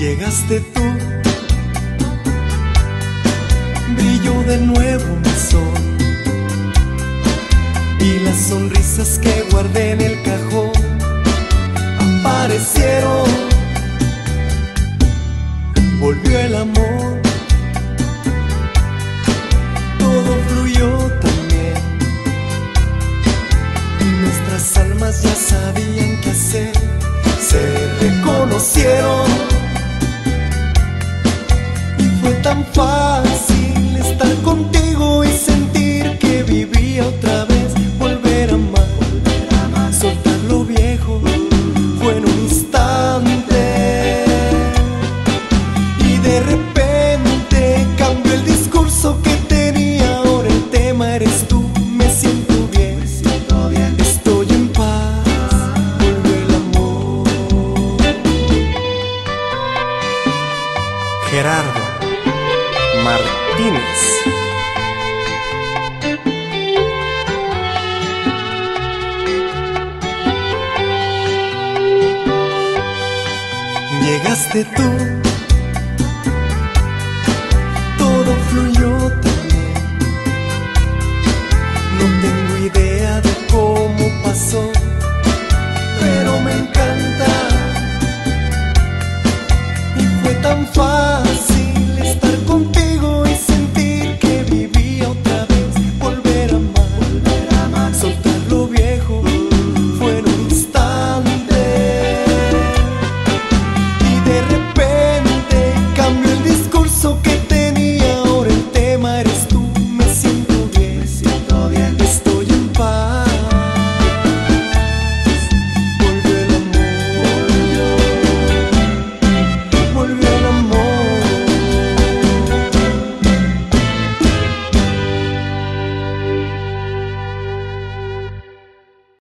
Llegaste tú, brilló de nuevo mi sol, y las sonrisas que guardé en el cajón aparecieron. Volvió el amor, todo fluyó también, y nuestras almas ya sabían qué hacer, se reconocieron. Tan fácil estar contigo y sentir que vivía otra vez, volver a amar, soltar lo viejo, fue en un instante. Y de repente cambió el discurso que tenía, ahora el tema eres tú. Me siento bien, estoy en paz, volvió el amor. Gerardo Martínez. Llegaste tú,